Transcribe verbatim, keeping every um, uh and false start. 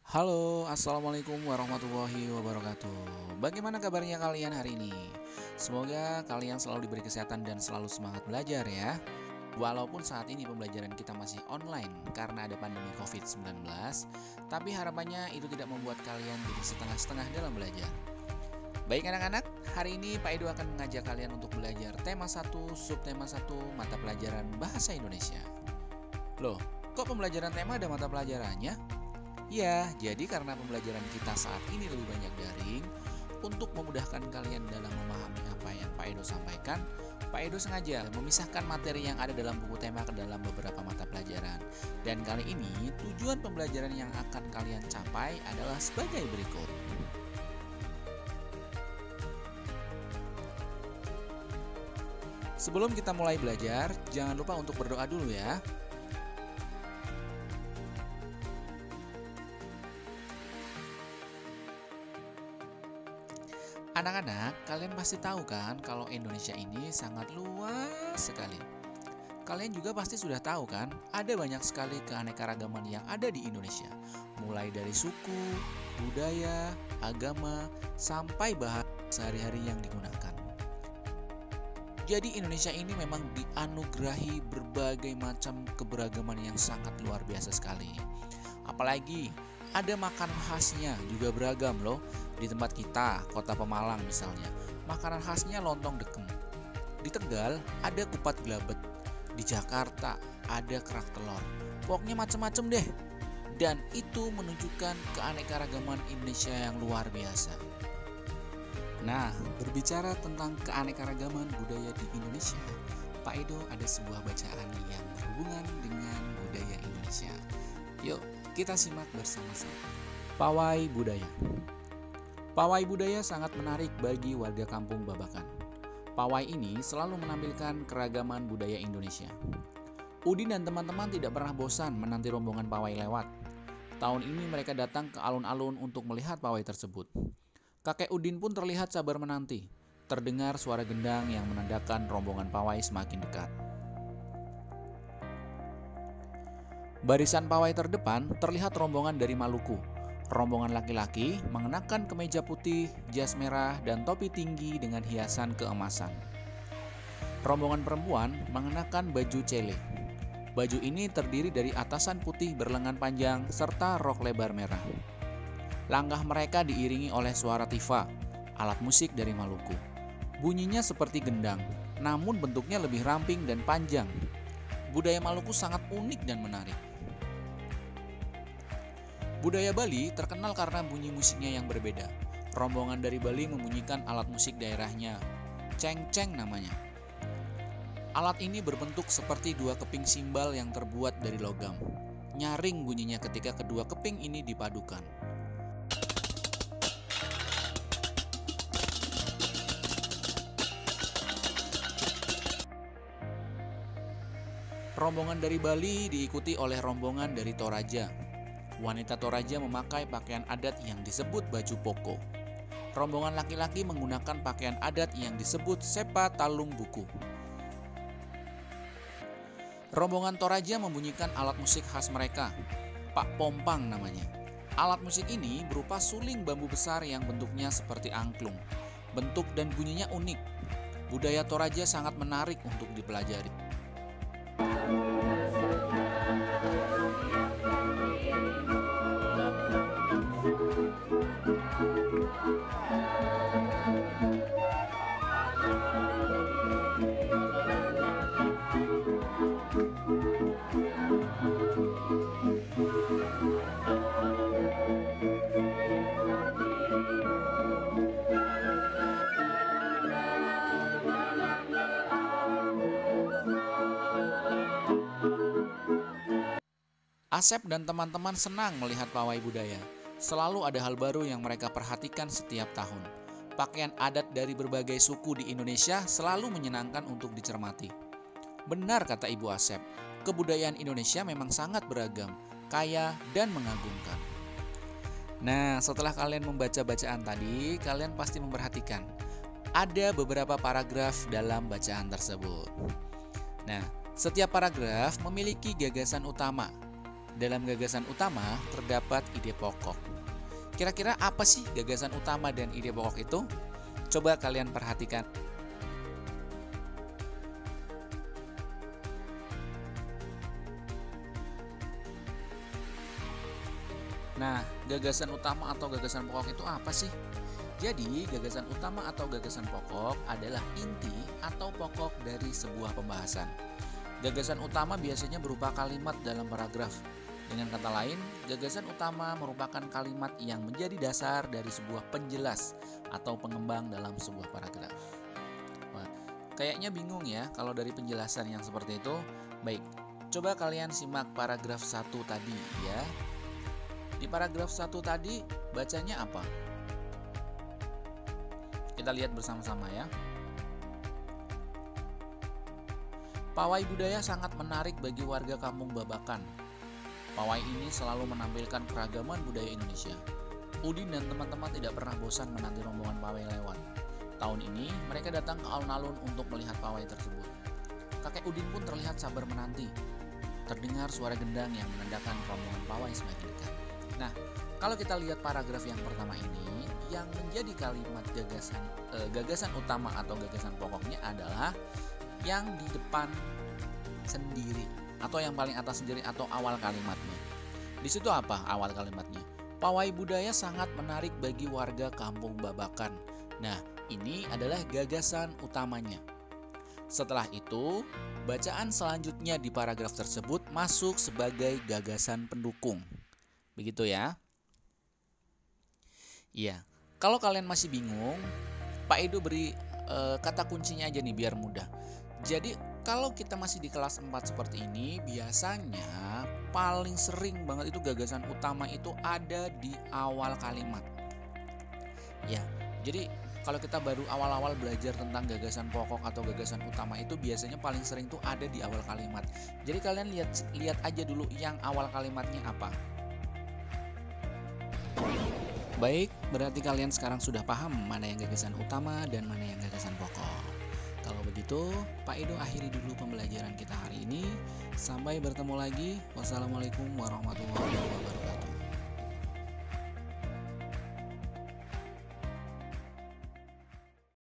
Halo, assalamualaikum warahmatullahi wabarakatuh. Bagaimana kabarnya kalian hari ini? Semoga kalian selalu diberi kesehatan dan selalu semangat belajar ya. Walaupun saat ini pembelajaran kita masih online karena ada pandemi covid sembilan belas, tapi harapannya itu tidak membuat kalian jadi setengah-setengah dalam belajar. Baik anak-anak, hari ini Pak Edo akan mengajak kalian untuk belajar tema satu, subtema satu, mata pelajaran Bahasa Indonesia. Loh, kok pembelajaran tema ada mata pelajarannya? Ya, jadi karena pembelajaran kita saat ini lebih banyak daring, untuk memudahkan kalian dalam memahami apa yang Pak Edo sampaikan, Pak Edo sengaja memisahkan materi yang ada dalam buku tema ke dalam beberapa mata pelajaran. Dan kali ini, tujuan pembelajaran yang akan kalian capai adalah sebagai berikut. Sebelum kita mulai belajar, jangan lupa untuk berdoa dulu ya. Anak-anak, kalian pasti tahu kan kalau Indonesia ini sangat luas sekali. Kalian juga pasti sudah tahu kan, ada banyak sekali keanekaragaman yang ada di Indonesia. Mulai dari suku, budaya, agama, sampai bahasa sehari-hari yang digunakan. Jadi Indonesia ini memang dianugerahi berbagai macam keberagaman yang sangat luar biasa sekali. Apalagi ada makanan khasnya juga beragam loh. Di tempat kita, kota Pemalang misalnya, makanan khasnya lontong dekem. Di Tegal ada kupat gelabet. Di Jakarta ada kerak telur. Pokoknya macam-macam deh. Dan itu menunjukkan keanekaragaman Indonesia yang luar biasa. Nah, berbicara tentang keanekaragaman budaya di Indonesia, Pak Edo ada sebuah bacaan yang berhubungan dengan budaya Indonesia. Yuk, kita simak bersama-sama. Pawai budaya. Pawai budaya sangat menarik bagi warga kampung Babakan. Pawai ini selalu menampilkan keragaman budaya Indonesia. Udin dan teman-teman tidak pernah bosan menanti rombongan pawai lewat. Tahun ini mereka datang ke alun-alun untuk melihat pawai tersebut. Kakek Udin pun terlihat sabar menanti. Terdengar suara gendang yang menandakan rombongan pawai semakin dekat. Barisan pawai terdepan terlihat rombongan dari Maluku. Rombongan laki-laki mengenakan kemeja putih, jas merah, dan topi tinggi dengan hiasan keemasan. Rombongan perempuan mengenakan baju cele. Baju ini terdiri dari atasan putih berlengan panjang serta rok lebar merah. Langkah mereka diiringi oleh suara tifa, alat musik dari Maluku. Bunyinya seperti gendang, namun bentuknya lebih ramping dan panjang. Budaya Maluku sangat unik dan menarik. Budaya Bali terkenal karena bunyi musiknya yang berbeda. Rombongan dari Bali membunyikan alat musik daerahnya, ceng-ceng namanya. Alat ini berbentuk seperti dua keping simbal yang terbuat dari logam. Nyaring bunyinya ketika kedua keping ini dipadukan. Rombongan dari Bali diikuti oleh rombongan dari Toraja. Wanita Toraja memakai pakaian adat yang disebut baju poko. Rombongan laki-laki menggunakan pakaian adat yang disebut sepa talung buku. Rombongan Toraja membunyikan alat musik khas mereka, Pak Pompang namanya. Alat musik ini berupa suling bambu besar yang bentuknya seperti angklung. Bentuk dan bunyinya unik. Budaya Toraja sangat menarik untuk dipelajari. Asep dan teman-teman senang melihat pawai budaya. Selalu ada hal baru yang mereka perhatikan setiap tahun. Pakaian adat dari berbagai suku di Indonesia selalu menyenangkan untuk dicermati. Benar kata Ibu Asep, kebudayaan Indonesia memang sangat beragam, kaya, dan mengagumkan. Nah, setelah kalian membaca bacaan tadi, kalian pasti memperhatikan ada beberapa paragraf dalam bacaan tersebut. Nah, setiap paragraf memiliki gagasan utama. Dalam gagasan utama terdapat ide pokok. Kira-kira apa sih gagasan utama dan ide pokok itu? Coba kalian perhatikan. Nah, gagasan utama atau gagasan pokok itu apa sih? Jadi, gagasan utama atau gagasan pokok adalah inti atau pokok dari sebuah pembahasan. Gagasan utama biasanya berupa kalimat dalam paragraf. Dengan kata lain, gagasan utama merupakan kalimat yang menjadi dasar dari sebuah penjelas atau pengembang dalam sebuah paragraf. Wah, kayaknya bingung ya kalau dari penjelasan yang seperti itu. Baik, coba kalian simak paragraf satu tadi ya. Di paragraf satu tadi bacanya apa? Kita lihat bersama-sama ya. Pawai budaya sangat menarik bagi warga Kampung Babakan. Pawai ini selalu menampilkan keragaman budaya Indonesia. Udin dan teman-teman tidak pernah bosan menanti rombongan pawai lewat. Tahun ini mereka datang ke alun-alun untuk melihat pawai tersebut. Kakek Udin pun terlihat sabar menanti. Terdengar suara gendang yang menandakan rombongan pawai semakin dekat. Nah, kalau kita lihat paragraf yang pertama ini, yang menjadi kalimat gagasan eh, gagasan utama atau gagasan pokoknya adalah yang di depan sendiri atau yang paling atas sendiri atau awal kalimatnya. Di situ apa awal kalimatnya? Pawai budaya sangat menarik bagi warga Kampung Babakan. Nah, ini adalah gagasan utamanya. Setelah itu, bacaan selanjutnya di paragraf tersebut masuk sebagai gagasan pendukung. Begitu ya. Iya, kalau kalian masih bingung, Pak Edo beri e, kata kuncinya aja nih biar mudah. Jadi kalau kita masih di kelas empat seperti ini, biasanya paling sering banget itu gagasan utama itu ada di awal kalimat. Ya, jadi kalau kita baru awal-awal belajar tentang gagasan pokok atau gagasan utama itu biasanya paling sering tuh ada di awal kalimat. Jadi kalian lihat lihat aja dulu yang awal kalimatnya apa. Baik, berarti kalian sekarang sudah paham mana yang gagasan utama dan mana yang gagasan pokok. Kalau begitu, Pak Edo akhiri dulu pembelajaran kita hari ini. Sampai bertemu lagi. Wassalamualaikum warahmatullahi wabarakatuh.